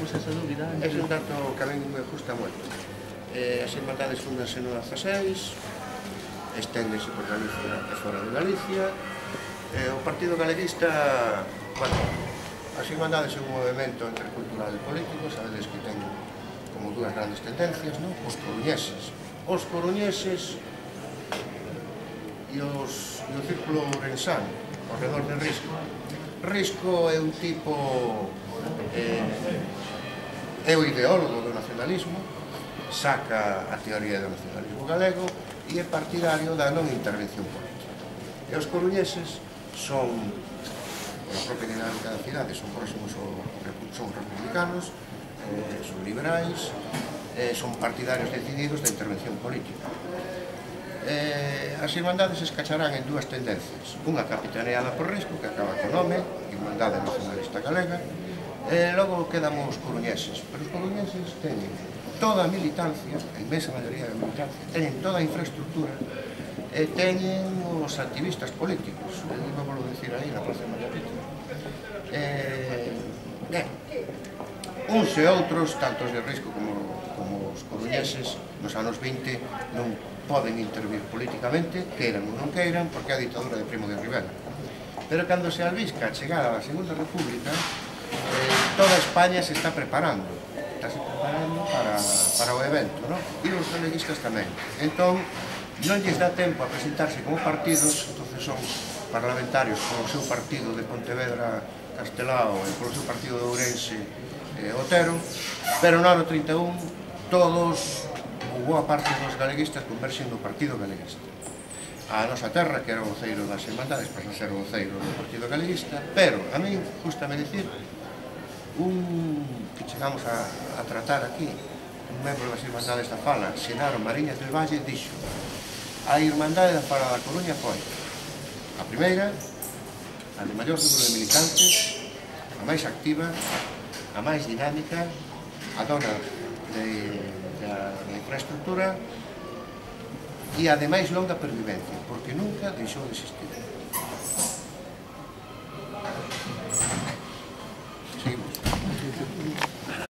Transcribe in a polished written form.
teníamos esa dúbida antes. É un dato que a mí me gusta moito. As irmandades fundanse no 16, esténdense por Galicia e fora de Galicia. O Partido Galeguista, bueno, as irmandades é un movimento entre cultural e político, sabedes que ten como dúas grandes tendencias, non? Os coruñeses e o círculo ourensano, ao redor de Risco. Risco é un tipo, é o ideólogo do nacionalismo, saca a teoría do nacionalismo galego e é partidario da non intervención política. E os coruñeses son, por a propia dinámica da cidade, son próximos, son republicanos, son liberais, son partidarios decididos da intervención política. As irmandades escacharán en dúas tendencias, unha capitaneada por Risco, que acaba co nome, Irmandade Nacionalista Galega, e logo quedan os coruñeses, pero os coruñeses teñen toda a militancia, a inmensa maioría da militancia, teñen toda a infraestructura e teñen os activistas políticos, non vou dicir aí na Praza de María Pita. Uns e outros, tanto os de Risco como os coruñeses, nos anos 20 non poden intervir políticamente, queiran ou non queiran, porque é a ditadura de Primo de Rivera. Pero cando se albisca a chegada da Segunda República, toda España se está preparando para o evento, non? E os galeguistas tamén. Entón, non lles dá tempo a presentarse como partidos, entonces son parlamentarios polo seu partido de Pontevedra, Castelao, e polo seu partido de Ourense, Otero, pero no ano 31 todos, ou boa parte dos galeguistas, converxen no Partido Galeguista. A nosa terra, que era o voceiro das irmandades, pasa a ser o voceiro do Partido Galeguista, pero a mí gustame dicir que chegamos a tratar aquí, un membro das irmandades da Fala, Xenaro Mariñas del Valle, dixo: a irmandade da Fala da Coruña foi a primeira, a de maior número de militantes, a máis activa, a máis dinámica, a dona da infraestructura e a de máis longa pervivencia, porque nunca deixou de existir. Seguimos.